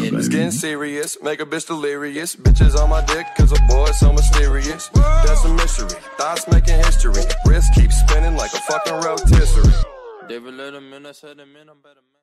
It's getting serious, make a bitch delirious. Bitches on my dick, cause a boy so mysterious. That's a mystery, thoughts making history. Wrist keeps spinning like a fucking rotisserie. David let him in, I said him in, I'm better man.